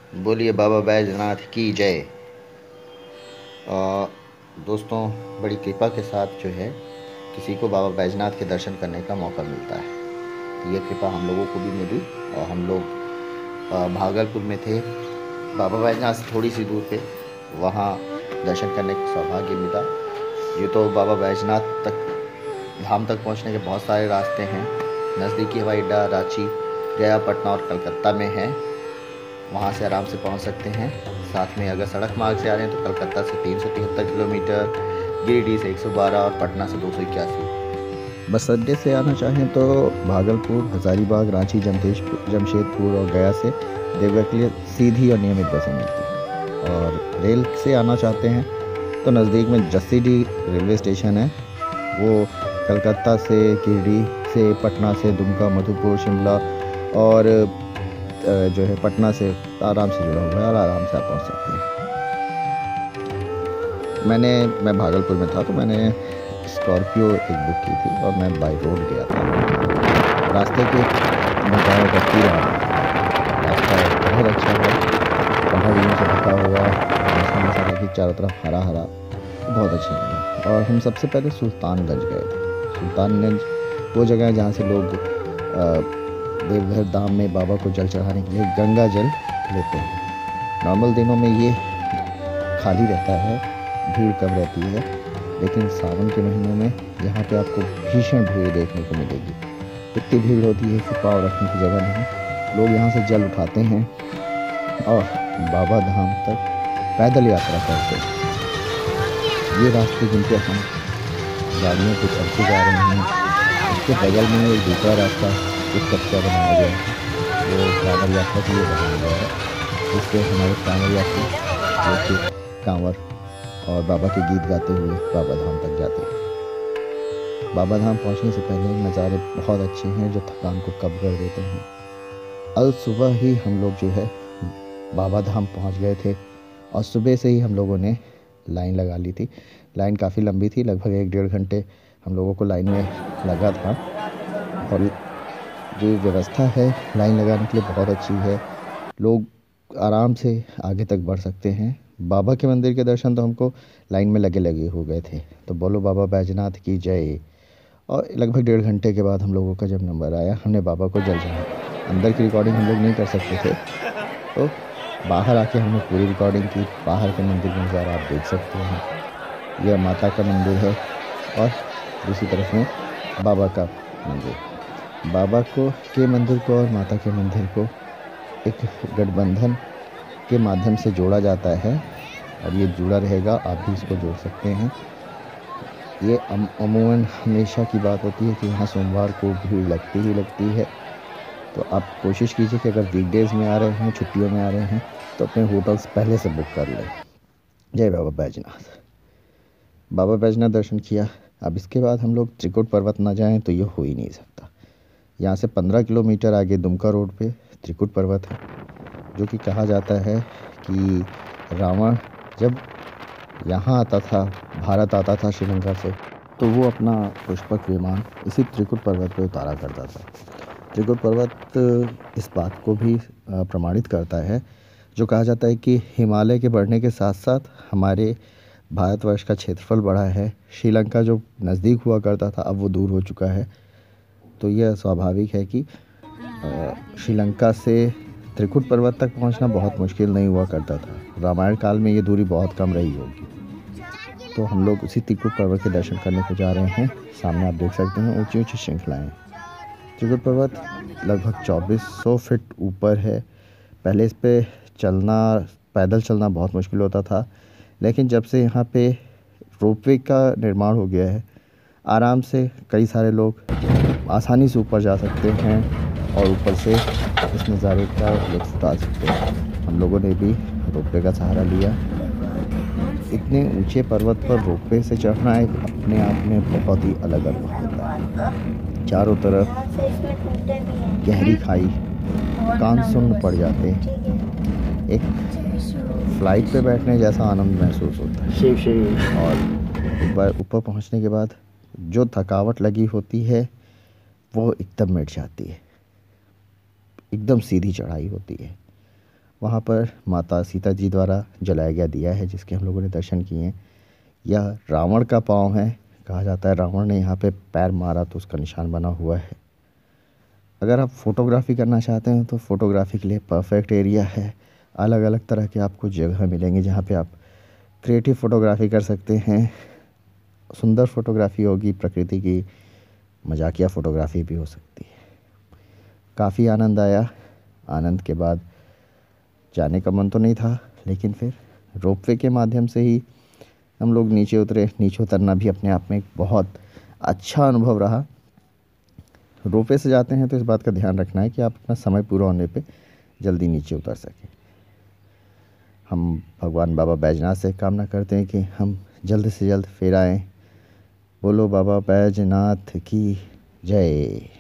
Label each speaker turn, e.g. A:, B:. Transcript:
A: बोलिए बाबा बैजनाथ की जय। दोस्तों, बड़ी कृपा के साथ जो है किसी को बाबा बैजनाथ के दर्शन करने का मौका मिलता है। तो ये कृपा हम लोगों को भी मिली और हम लोग भागलपुर में थे, बाबा बैजनाथ से थोड़ी सी दूर पे, वहाँ दर्शन करने का सौभाग्य मिला। ये तो बाबा बैजनाथ तक धाम तक पहुँचने के बहुत सारे रास्ते हैं। नज़दीकी हवाई अड्डा रांची, गया, पटना और कलकत्ता में है। वहाँ से आराम से पहुँच सकते हैं। साथ में अगर सड़क मार्ग से आ रहे हैं तो कलकत्ता से 373 किलोमीटर, गिरिडीह से 112 और पटना से 281। बस अड्डे से आना चाहें तो भागलपुर, हज़ारीबाग, रांची, जमशेदपुर और गया से देवघर के लिए सीधी और नियमित बसें मिलती हैं। और रेल से आना चाहते हैं तो नज़दीक में जसीडीह रेलवे स्टेशन है। वो कलकत्ता से, गिरिडीह से, पटना से, दुमका, मधुपुर, शिमला और जो है पटना से आराम से जुड़ा हुआ है और आराम से आप पहुंच सकते हैं। मैं भागलपुर में था तो मैंने स्कॉर्पियो एक बुक की थी और मैं बाई रोड गया था। रास्ते के नज़ारे देखते रहा। रास्ता बहुत अच्छा है, पहाड़ियों से ढका हुआ, मौसम ऐसा था कि चारों तरफ हरा हरा, बहुत अच्छा लगा। और हम सबसे पहले सुल्तानगंज गए थे। सुल्तानगंज वो जगह है जहाँ से लोग देवघर धाम में बाबा को जल चढ़ाने के लिए गंगा जल लेते हैं। नॉर्मल दिनों में ये खाली रहता है, भीड़ कम रहती है, लेकिन सावन के महीनों में यहाँ पे आपको भीषण भीड़ देखने को मिलेगी। इतनी भीड़ होती है कि पाँव रखने की जगह नहीं। लोग यहाँ से जल उठाते हैं और बाबा धाम तक पैदल यात्रा करते हैं। ये रास्ते जिन पर हम गाड़ियों को चलते जा रहे हैं, उसके बगल में एक दूसरा रास्ता एक कच्चा बनाया गया है, वो कांवड़ यात्रा के लिए बनाया गया है। जिससे हमारे कांवड़ यात्री जो कांवड़ और बाबा के गीत गाते हुए बाबा धाम तक जाते हैं। बाबा धाम पहुंचने से पहले नज़ारे बहुत अच्छे हैं जो थकान को कम कर देते हैं। अल सुबह ही हम लोग जो है बाबा धाम पहुंच गए थे और सुबह से ही हम लोगों ने लाइन लगा ली थी। लाइन काफ़ी लंबी थी, लगभग 1-1.5 घंटे हम लोगों को लाइन में लगा था। और जो व्यवस्था है लाइन लगाने के लिए बहुत अच्छी है। लोग आराम से आगे तक बढ़ सकते हैं। बाबा के मंदिर के दर्शन तो हमको लाइन में लगे लगे हो गए थे। तो बोलो बाबा बैजनाथ की जय। और लगभग 1.5 घंटे के बाद हम लोगों का जब नंबर आया, हमने बाबा को जल चढ़ाया। अंदर की रिकॉर्डिंग हम लोग नहीं कर सकते थे, तो बाहर आके हमने पूरी रिकॉर्डिंग की। बाहर के मंदिर का नज़ारा आप देख सकते हैं। यह माता का मंदिर है और दूसरी तरफ में बाबा का मंदिर। बाबा के मंदिर को और माता के मंदिर को एक गठबंधन के माध्यम से जोड़ा जाता है और ये जुड़ा रहेगा। आप भी इसको जोड़ सकते हैं। ये अमूमन हमेशा की बात होती है कि यहाँ सोमवार को भीड़ लगती ही लगती है। तो आप कोशिश कीजिए कि अगर वीकडेज़ में आ रहे हैं, छुट्टियों में आ रहे हैं, तो अपने होटल्स पहले से बुक कर लें। जय बाबा बैजनाथ। बाबा बैजनाथ दर्शन किया। अब इसके बाद हम लोग त्रिकुट पर्वत ना जाएं तो ये हो ही नहीं सकता। यहाँ से 15 किलोमीटर आगे दुमका रोड पे त्रिकुट पर्वत है, जो कि कहा जाता है कि रावण जब यहाँ आता था, भारत आता था श्रीलंका से, तो वो अपना पुष्पक विमान इसी त्रिकुट पर्वत पे उतारा करता था। त्रिकुट पर्वत इस बात को भी प्रमाणित करता है, जो कहा जाता है कि हिमालय के बढ़ने के साथ साथ हमारे भारतवर्ष का क्षेत्रफल बढ़ा है। श्रीलंका जो नज़दीक हुआ करता था, अब वो दूर हो चुका है। तो यह स्वाभाविक है कि श्रीलंका से त्रिकुट पर्वत तक पहुंचना बहुत मुश्किल नहीं हुआ करता था। रामायण काल में ये दूरी बहुत कम रही होगी। तो हम लोग उसी त्रिकुट पर्वत के दर्शन करने को जा रहे हैं। सामने आप देख सकते हैं ऊंची ऊंची श्रृंखलाएँ। त्रिकुट पर्वत लगभग 2400 फीट ऊपर है। पहले इस पे पैदल चलना बहुत मुश्किल होता था, लेकिन जब से यहाँ पे रोपवे का निर्माण हो गया है, आराम से कई सारे लोग आसानी से ऊपर जा सकते हैं और ऊपर से इस नज़ारे का लुत्फ़ उठा सकते हैं। हम लोगों ने भी रोपवे का सहारा लिया। इतने ऊंचे पर्वत पर रोपवे से चढ़ना एक अपने आप में बहुत ही अलग अनुभव होता है। चारों तरफ गहरी खाई, कान सुन्न पड़ जाते हैं। एक फ्लाइट पे बैठने जैसा आनंद महसूस होता है। और एक बार ऊपर पहुंचने के बाद जो थकावट लगी होती है वो एकदम मिट जाती है। एकदम सीधी चढ़ाई होती है वहाँ पर माता सीता जी द्वारा जलाया गया दिया है जिसके हम लोगों ने दर्शन किए हैं। यह रावण का पाँव है, कहा जाता है रावण ने यहाँ पे पैर मारा तो उसका निशान बना हुआ है। अगर आप फ़ोटोग्राफ़ी करना चाहते हैं तो फ़ोटोग्राफ़ी के लिए परफेक्ट एरिया है। अलग अलग तरह के आपको जगह मिलेंगे जहाँ पे आप क्रिएटिव फ़ोटोग्राफ़ी कर सकते हैं। सुंदर फ़ोटोग्राफ़ी होगी, प्रकृति की मजाकिया फ़ोटोग्राफ़ी भी हो सकती है। काफ़ी आनंद आया। आनंद के बाद जाने का मन तो नहीं था, लेकिन फिर रोपवे के माध्यम से ही हम लोग नीचे उतरे। नीचे उतरना भी अपने आप में एक बहुत अच्छा अनुभव रहा। रोपवे से जाते हैं तो इस बात का ध्यान रखना है कि आप अपना समय पूरा होने पे जल्दी नीचे उतर सकें। हम भगवान बाबा बैजनाथ से कामना करते हैं कि हम जल्द से जल्द फिर आएँ। बोलो बाबा बैजनाथ की जय।